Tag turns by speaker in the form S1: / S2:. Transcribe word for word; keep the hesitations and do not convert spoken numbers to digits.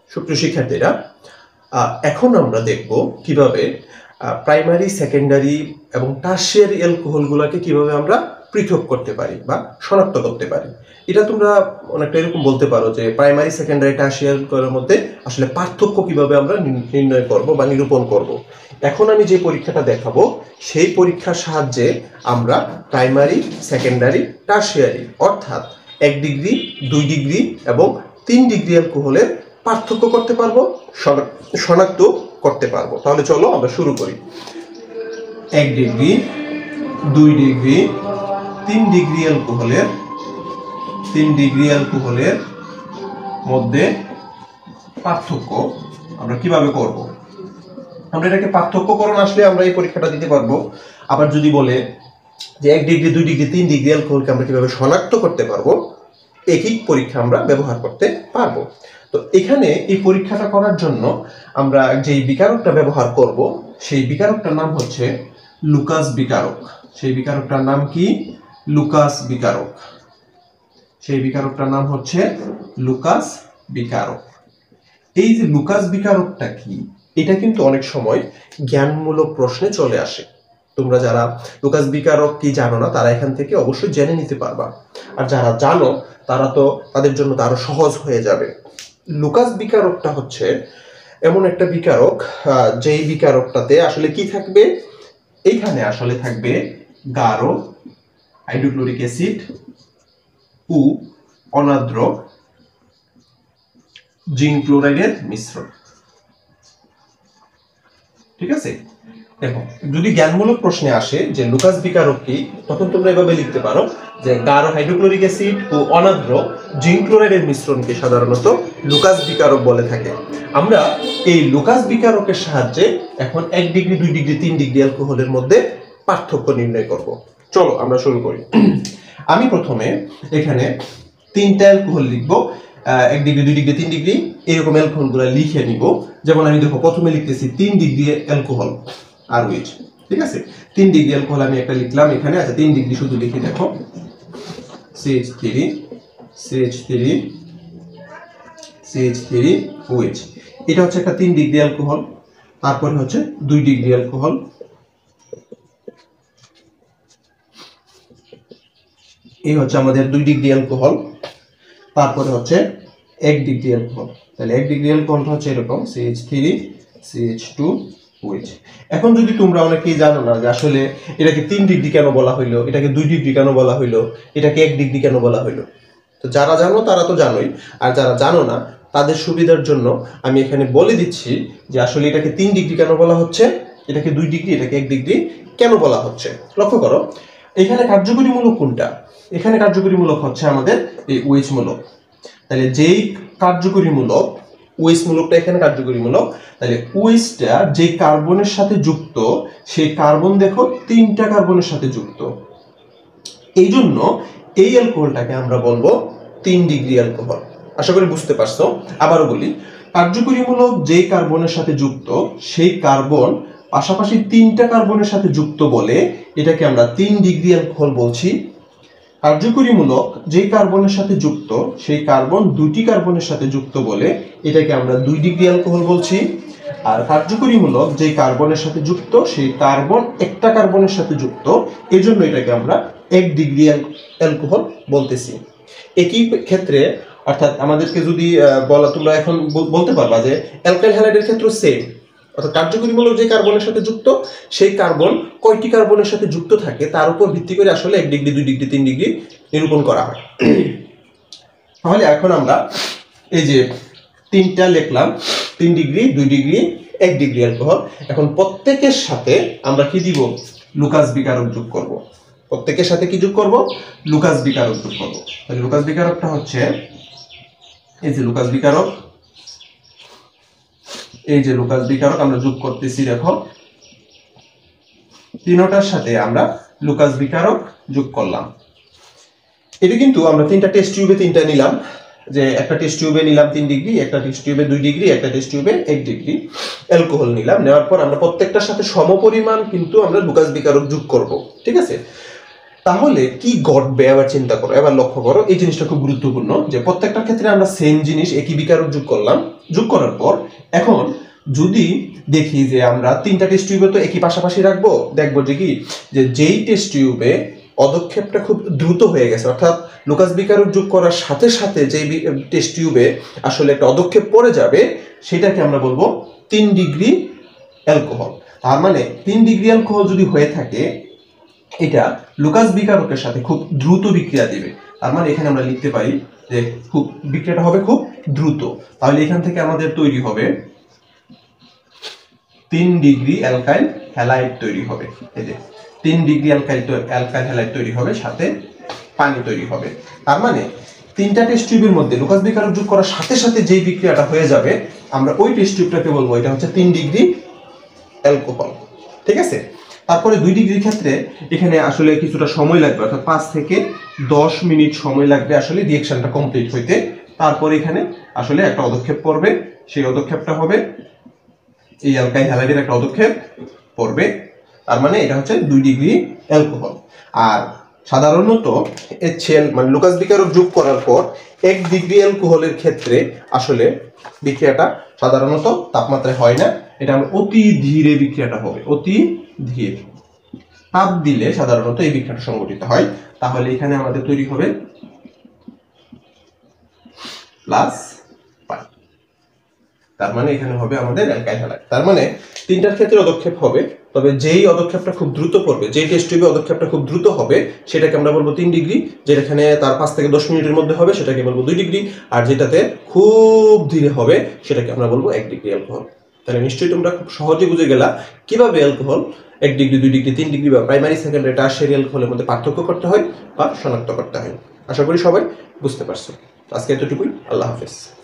S1: সুপ্রিয় শিক্ষার্থীরা, এখন আমরা দেখব কিভাবে প্রাইমারি, সেকেন্ডারি এবং টারশিয়ারি অ্যালকোহলগুলোকে কিভাবে আমরা পৃথক করতে পারি বা শনাক্ত করতে পারি। এটা তোমরা অনেকটা এরকম বলতে পারো যে প্রাইমারি, সেকেন্ডারি, টারশিয়ারি অ্যালকোহলের মধ্যে আসলে পার্থক্য কিভাবে আমরা নির্ণয় করব বা নিরূপণ করব। এখন আমি যে পরীক্ষাটা দেখাবো সেই পরীক্ষার সাহায্যে আমরা প্রাইমারি, সেকেন্ডারি, টারশিয়ারি অর্থাৎ এক ডিগ্রি, দুই ডিগ্রি এবং তিন ডিগ্রি অ্যালকোহলের পার্থক্য করতে পারবো, শনাক্ত করতে পারবো। তাহলে চলো আমরা শুরু করি। এক ডিগ্রি, দুই ডিগ্রি, তিন ডিগ্রি অ্যালকোহলের তিন ডিগ্রি অ্যালকোহলের মধ্যে পার্থক্য আমরা কিভাবে করব। আমরা এটাকে পার্থক্যকরণ আসলে আমরা এই পরীক্ষাটা দিতে পারবো। আবার যদি বলে যে এক ডিগ্রি, দুই ডিগ্রি, তিন ডিগ্রি অ্যালকোহলকে আমরা কিভাবে শনাক্ত করতে পারবো, একই পরীক্ষা আমরা ব্যবহার করতে পারবো। তো এখানে এই পরীক্ষাটা করার জন্য আমরা যেই বিকারকটা ব্যবহার করব সেই বিকারকটার নাম হচ্ছে লুকাস বিকারক। সেই বিকারকটার নাম কি? লুকাস বিকারক। সেই বিকারকটার নাম হচ্ছে লুকাস বিকারক। এই যে লুকাস বিকারকটা কি, এটা কিন্তু অনেক সময় জ্ঞানমূলক প্রশ্নে চলে আসে। তোমরা যারা লুকাস বিকারক কি জানো না, তারা এখান থেকে অবশ্যই জেনে নিতে পারবা। আর যারা জানো তারা তো তাদের জন্য তো আরো সহজ হয়ে যাবে। লুকাস বিকারকটা হচ্ছে এমন একটা বিকারক যেই বিকারকটাতে আসলে কি থাকবে, এইখানে আসলে থাকবে গাঢ় হাইড্রোক্লোরিক অ্যাসিড ও অনার্দ্র জিঙ্ক ক্লোরাইডের মিশ্রণ। ঠিক আছে, দেখো যদি জ্ঞানমূলক প্রশ্নে আসে যে লুকাস বিকারক কি, তখন তোমরা এভাবে লিখতে পারো যে গাঢ় হাইড্রোক্লোরিক অ্যাসিড ও অনার্দ্র জিঙ্ক ক্লোরাইডের মিশ্রণকে সাধারণত লুকাস বিকারক বলে থাকে। আমরা এই লুকাস বিকারকের সাহায্যে এখন এক ডিগ্রি, দুই ডিগ্রি, তিন ডিগ্রি অ্যালকোহলের মধ্যে পার্থক্য নির্ণয় করব। চলো আমরা শুরু করি। আমি প্রথমে এখানে তিনটা অ্যালকোহল লিখবো, এক ডিগ্রি, দুই ডিগ্রি, তিন ডিগ্রি, এরকম অ্যালকোহলগুলো লিখে নিব। যেমন আমি দেখো প্রথমে লিখতেছি তিন ডিগ্রি অ্যালকোহল আর উইচ। ঠিক আছে, তিন ডিগ্রি অ্যালকোহল আমি একটা লিখলাম এখানে। আচ্ছা, তিন ডিগ্রি শুধু লিখি, দেখো C H three, C H three, C H three O H. এটা হচ্ছে একটা তিন ডিগ্রি অ্যালকোহল। তারপরে হচ্ছে দুই ডিগ্রি অ্যালকোহল, এই হচ্ছে আমাদের দুই ডিগ্রি অ্যালকোহল। তারপরে হচ্ছে এক ডিগ্রি অ্যালকোহল। তাহলে এক ডিগ্রি অ্যালকোহলটা হচ্ছে এরকম C H three, C H two O H. এখন যদি তোমরা অনেকেই জানো না যে আসলে এটাকে তিন ডিগ্রি কেন বলা হইলো, এটাকে দুই ডিগ্রি কেন বলা হইলো, এটাকে এক ডিগ্রি কেন বলা হইলো, তো যারা জানো তারা তো জানোই, আর যারা জানো না তাদের সুবিধার জন্য আমি এখানে বলে দিচ্ছি যে আসলে এটাকে তিন ডিগ্রি কেন বলা হচ্ছে, এটাকে দুই ডিগ্রি, এটাকে এক ডিগ্রি কেন বলা হচ্ছে। লক্ষ্য করো এখানে কার্যকরী মূলক কোনটা, এখানে কার্যকরী মূলক হচ্ছে আমাদের এই ওএইচ মূলক। তাহলে যেই কার্যকরী মূলক ওএইচ মূলকটা এখানে কার্যকরী মূলক, তাহলে ওএইচটা যে কার্বনের সাথে যুক্ত, সেই কার্বন দেখো তিনটা কার্বনের সাথে যুক্ত। এই জন্য এই অ্যালকোহলটাকে আমরা বলবো তিন ডিগ্রি অ্যালকোহল। আশা করি বুঝতে পারছো। আবারও বলি, কার্যকরী মূলক যেই কার্বনের সাথে যুক্ত, সেই কার্বন পাশাপাশি তিনটা কার্বনের সাথে যুক্ত বলে এটাকে আমরা তিন ডিগ্রি অ্যালকোহল বলছি। কার্যকরী মূলক যেই কার্বনের সাথে যুক্ত, সেই কার্বন দুইটি কার্বনের সাথে যুক্ত বলে এটাকে আমরা দুই ডিগ্রি অ্যালকোহল বলছি। আর কার্যকরী মূলক যেই কার্বনের সাথে যুক্ত, সেই কার্বন একটা কার্বনের সাথে যুক্ত, এজন্য এটাকে আমরা এক ডিগ্রি অ্যালকোহল বলতেছি। একই ক্ষেত্রে অর্থাৎ আমাদেরকে যদি বলা, তোমরা এখন বলতে পারবা যে অ্যালকাইল হ্যালাইডের ক্ষেত্রে সেম, অর্থাৎ কার্যকরী মূলক যে কার্বনের সাথে যুক্ত, সেই কার্বন কয়টি কার্বনের সাথে যুক্ত থাকে তার উপর ভিত্তি করে আসলে এক ডিগ্রি, দুই ডিগ্রি, তিন ডিগ্রি নিরূপণ করা হয়। তাহলে এখন আমরা এই যে তিনটা লিখলাম, তিন ডিগ্রি, দুই ডিগ্রি, এক ডিগ্রি অ্যালকোহল। এখন প্রত্যেকের সাথে আমরা কি দিব? লুকাস বিকারক যোগ করব। প্রত্যেকের সাথে কি যোগ করব? লুকাস বিকারক যোগ করব। তাহলে লুকাস বিকারকটা হচ্ছে এই যে লুকাস বিকারক, এই যে লুকাস বিকারক আমরা যোগ করতেছি। দেখো তিনটার সাথে আমরা লুকাস বিকারক যোগ করলাম। এটা কিন্তু আমরা তিনটা টেস্ট টিউবে তিনটা নিলাম, যে একটা টেস্ট টিউবে নিলাম তিন ডিগ্রি, একটা টেস্ট টিউবে দুই ডিগ্রি, একটা টেস্ট টিউবে এক ডিগ্রি অ্যালকোহল নিলাম। নেওয়ার পর আমরা প্রত্যেকটার সাথে সমপরিমাণ কিন্তু আমরা লুকাস বিকারক যোগ করব। ঠিক আছে, তাহলে কি ঘটবে এবার চিন্তা করো, এবার লক্ষ্য করো, এই জিনিসটা খুব গুরুত্বপূর্ণ যে প্রত্যেকটা ক্ষেত্রে আমরা সেম জিনিস একই বিকারক যোগ করলাম, যোগ করার পর এখন যদি দেখি যে আমরা তিনটা টেস্ট টিউবে তো একই পাশাপাশি রাখবো, দেখবো যে কি যে যেই টেস্ট টিউবে পদক্ষেপটা খুব দ্রুত হয়ে গেছে, অর্থাৎ লুকাস বিকারক যোগ করার সাথে সাথে যেই টেস্ট টিউবে আসলে একটা পদক্ষেপ পড়ে যাবে সেটাকে আমরা বলবো তিন ডিগ্রি অ্যালকোহল। তার মানে তিন ডিগ্রি অ্যালকোহল যদি হয়ে থাকে এটা লুকাস বিকারকের সাথে খুব দ্রুত বিক্রিয়া দিবে। তার মানে এখানে আমরা লিখতে পারি যে খুব বিক্রিয়াটা হবে খুব দ্রুত। তাহলে এখান থেকে আমাদের তৈরি হবে তিন ডিগ্রি অ্যালকাইল হ্যালাইড তৈরি হবে। এই যে তিন ডিগ্রি অ্যালকাইল অ্যালকাইল হ্যালাইড তৈরি হবে, সাথে পানি তৈরি হবে। তার মানে তিনটা টেস্ট টিউবের মধ্যে লুকাস বিকারক যোগ করার সাথে সাথে যেই বিক্রিয়াটা হয়ে যাবে আমরা ওই টেস্ট টিউবটাকে বলবো এটা হচ্ছে তিন ডিগ্রি অ্যালকোহল। ঠিক আছে। তারপরে দুই ডিগ্রির ক্ষেত্রে এখানে আসলে কিছুটা সময় লাগবে, অর্থাৎ পাঁচ থেকে দশ মিনিট সময় লাগবে আসলে রিঅ্যাকশনটা কমপ্লিট হইতে। তারপরে এখানে আসলে একটা পদক্ষেপ পড়বে, সেই পদক্ষেপটা হবে এই অ্যালকাইল হ্যালাইডের একটা পদক্ষেপ পড়বে। তার মানে এটা হচ্ছে দুই ডিগ্রি অ্যালকোহল। আর সাধারণত এইচএল মানে লুকাস বিকারক যোগ করার পর এক ডিগ্রি অ্যালকোহলের ক্ষেত্রে আসলে বিক্রিয়াটা সাধারণত তাপমাত্রায় হয় না, এটা অতি ধীরে বিক্রিয়াটা হবে, অতি ধীরে তাপ দিলে সাধারণত এই বিক্রিয়াটা সংঘটিত হয়। তাহলে এখানে আমাদের তৈরি হবে প্লাস পানি, তার মানে এখানে হবে আমাদের অ্যালকাইল হ্যালাইড। তার মানে তিনটার ক্ষেত্রে পদক্ষেপ হবে, তবে যেই পদক্ষেপটা খুব দ্রুত পড়বে, যেই টেস্ট টিউবে পদক্ষেপটা খুব দ্রুত হবে সেটাকে আমরা বলবো তিন ডিগ্রি, যেখানে তার পাঁচ থেকে দশ মিনিটের মধ্যে হবে সেটাকে বলবো দুই ডিগ্রি, আর যেটাতে খুব ধীরে হবে সেটাকে আমরা বলবো এক ডিগ্রি অ্যালকোহল। তাহলে নিশ্চয়ই তোমরা খুব সহজে বুঝে গেলা কিভাবে অ্যালকোহল এক ডিগ্রি, দুই ডিগ্রি, তিন ডিগ্রি বা প্রাইমারি, সেকেন্ডারি, টারশিয়ারি অ্যালকোহলের মধ্যে পার্থক্য করতে হয় বা শনাক্ত করতে হয়। আশা করি সবাই বুঝতে পারছো। আজকে এতটুকুই, আল্লাহ হাফেজ।